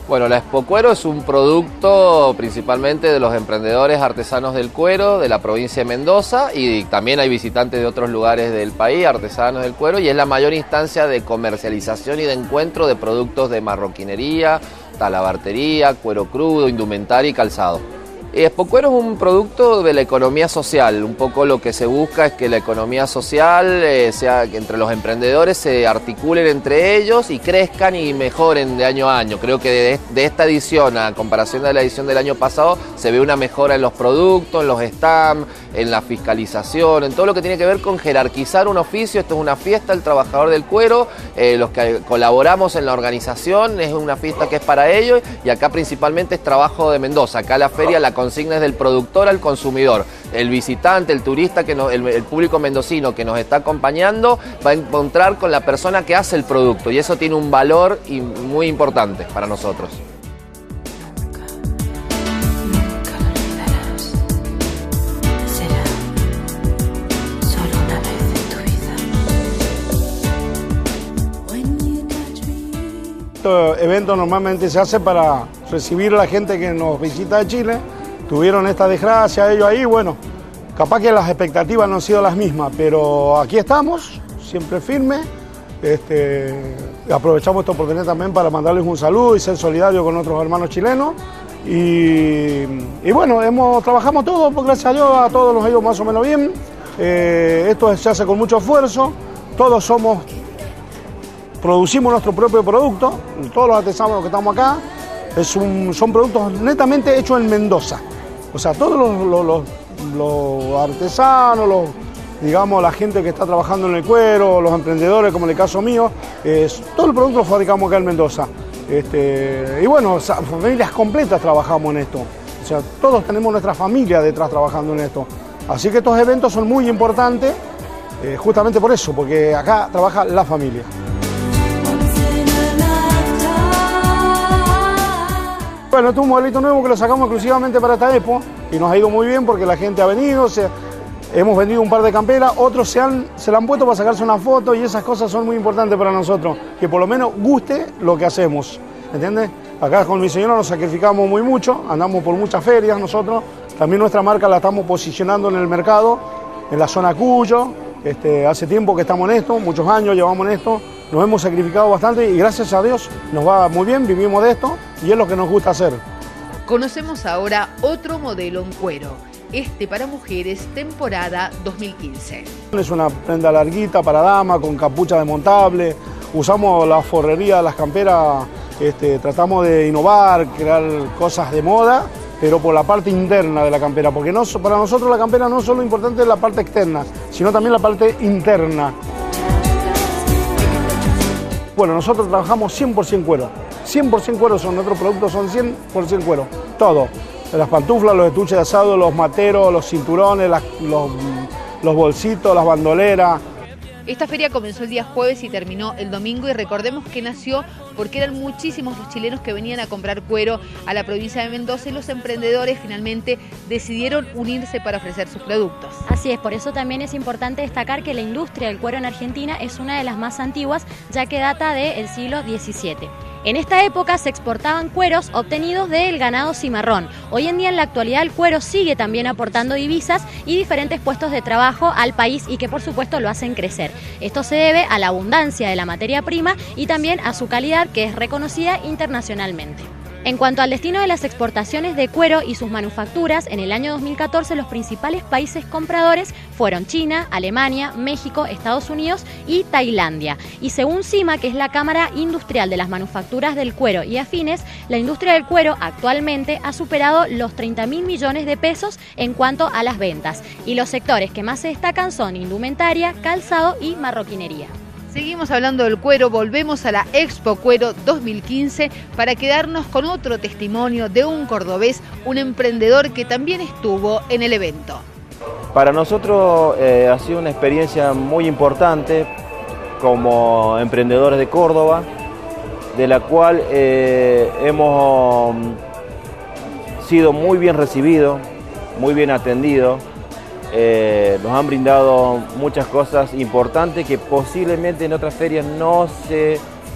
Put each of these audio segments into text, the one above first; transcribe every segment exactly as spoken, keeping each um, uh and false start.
Bueno, la Expo Cuero es un producto principalmente de los emprendedores artesanos del cuero de la provincia de Mendoza, y también hay visitantes de otros lugares del país, artesanos del cuero, y es la mayor instancia de comercialización y de encuentro de productos de marroquinería, talabartería, cuero crudo, indumentaria y calzado. Expo Cuero es un producto de la economía social. Un poco lo que se busca es que la economía social, eh, sea que entre los emprendedores se articulen entre ellos y crezcan y mejoren de año a año. Creo que de, de esta edición, a comparación de la edición del año pasado, se ve una mejora en los productos, en los stands, en la fiscalización, en todo lo que tiene que ver con jerarquizar un oficio. Esto es una fiesta del trabajador del cuero, eh, los que colaboramos en la organización, es una fiesta que es para ellos, y acá principalmente es trabajo de Mendoza. Acá la feria la consigna es del productor al consumidor. El visitante, el turista, que no, el, el público mendocino que nos está acompañando va a encontrar con la persona que hace el producto, y eso tiene un valor y muy importante para nosotros. Este evento normalmente se hace para recibir a la gente que nos visita de Chile. Tuvieron esta desgracia ellos ahí, bueno, capaz que las expectativas no han sido las mismas, pero aquí estamos, siempre firmes. Este, aprovechamos esta oportunidad también para mandarles un saludo y ser solidarios con nuestros hermanos chilenos. Y, y bueno, hemos, trabajamos todos, pues gracias a Dios a todos nos ha ido más o menos bien. Eh, esto se hace con mucho esfuerzo, todos somos, producimos nuestro propio producto, todos los artesanos que estamos acá, es un, son productos netamente hechos en Mendoza. O sea, todos los, los, los, los artesanos, los, digamos, la gente que está trabajando en el cuero, los emprendedores, como en el caso mío, es, todo el producto lo fabricamos acá en Mendoza. Este, y bueno, familias completas trabajamos en esto. O sea, todos tenemos nuestra familia detrás trabajando en esto. Así que estos eventos son muy importantes, eh, justamente por eso, porque acá trabaja la familia. Bueno, este es un modelito nuevo que lo sacamos exclusivamente para esta Expo y nos ha ido muy bien porque la gente ha venido, se, hemos vendido un par de camperas, otros se, han, se la han puesto para sacarse una foto, y esas cosas son muy importantes para nosotros, que por lo menos guste lo que hacemos, ¿entiendes? Acá con mi señora nos sacrificamos muy mucho, andamos por muchas ferias nosotros, también nuestra marca la estamos posicionando en el mercado, en la zona Cuyo, este, hace tiempo que estamos en esto, muchos años llevamos en esto. Nos hemos sacrificado bastante y gracias a Dios nos va muy bien, vivimos de esto y es lo que nos gusta hacer. Conocemos ahora otro modelo en cuero, este para mujeres, temporada dos mil quince. Es una prenda larguita para dama, con capucha desmontable, usamos la forrería de las camperas, este, tratamos de innovar, crear cosas de moda, pero por la parte interna de la campera, porque no, para nosotros la campera no solo importante es la parte externa, sino también la parte interna. Bueno, nosotros trabajamos cien por cien cuero, cien por cien cuero, son nuestros productos, son cien por cien cuero, todo. Las pantuflas, los estuches de asado, los materos, los cinturones, las, los, los bolsitos, las bandoleras. Esta feria comenzó el día jueves y terminó el domingo, y recordemos que nació porque eran muchísimos los chilenos que venían a comprar cuero a la provincia de Mendoza, y los emprendedores finalmente decidieron unirse para ofrecer sus productos. Así es, por eso también es importante destacar que la industria del cuero en Argentina es una de las más antiguas, ya que data del siglo diecisiete. En esta época se exportaban cueros obtenidos del ganado cimarrón. Hoy en día, en la actualidad, el cuero sigue también aportando divisas y diferentes puestos de trabajo al país, y que por supuesto lo hacen crecer. Esto se debe a la abundancia de la materia prima y también a su calidad, que es reconocida internacionalmente. En cuanto al destino de las exportaciones de cuero y sus manufacturas, en el año dos mil catorce los principales países compradores fueron China, Alemania, México, Estados Unidos y Tailandia. Y según CIMA, que es la Cámara Industrial de las Manufacturas del Cuero y Afines, la industria del cuero actualmente ha superado los treinta mil millones de pesos en cuanto a las ventas. Y los sectores que más se destacan son indumentaria, calzado y marroquinería. Seguimos hablando del cuero, volvemos a la Expo Cuero dos mil quince para quedarnos con otro testimonio de un cordobés, un emprendedor que también estuvo en el evento. Para nosotros eh, ha sido una experiencia muy importante como emprendedores de Córdoba, de la cual eh, hemos sido muy bien recibidos, muy bien atendidos. Eh, nos han brindado muchas cosas importantes que posiblemente en otras ferias no se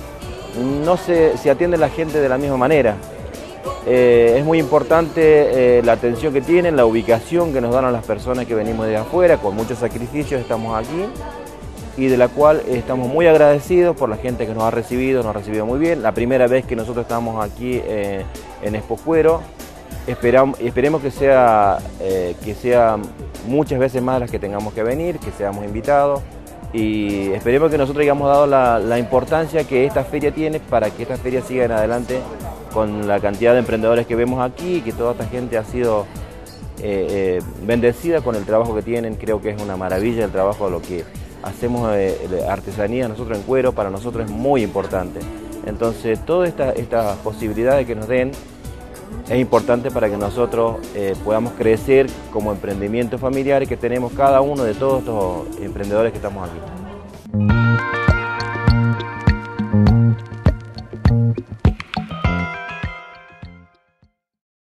no se, se atiende la gente de la misma manera. Eh, es muy importante eh, la atención que tienen, la ubicación que nos dan a las personas que venimos de afuera, con muchos sacrificios estamos aquí y de la cual estamos muy agradecidos por la gente que nos ha recibido, nos ha recibido muy bien. La primera vez que nosotros estamos aquí eh, en Expo Cuero, esperamos, esperemos que sea, eh, que sea muchas veces más las que tengamos que venir, que seamos invitados y esperemos que nosotros hayamos dado la, la importancia que esta feria tiene para que esta feria siga en adelante con la cantidad de emprendedores que vemos aquí y que toda esta gente ha sido eh, eh, bendecida con el trabajo que tienen. Creo que es una maravilla el trabajo de lo que hacemos de, de artesanía nosotros en cuero, para nosotros es muy importante. Entonces todas estas estas posibilidades que nos den es importante para que nosotros eh, podamos crecer como emprendimiento familiar que tenemos cada uno de todos estos emprendedores que estamos aquí.